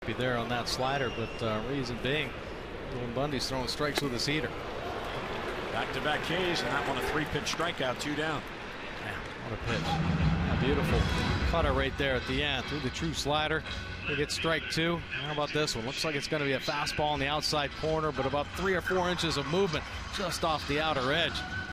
Be there on that slider, but reason being, Bundy's throwing strikes with his heater. Back-to-back Ks, and that one a 3-pitch strikeout, 2 down. Man, what a pitch. A beautiful cutter right there at the end. Through the true slider. He gets strike 2. How about this one? Looks like it's going to be a fastball in the outside corner, but about 3 or 4 inches of movement just off the outer edge.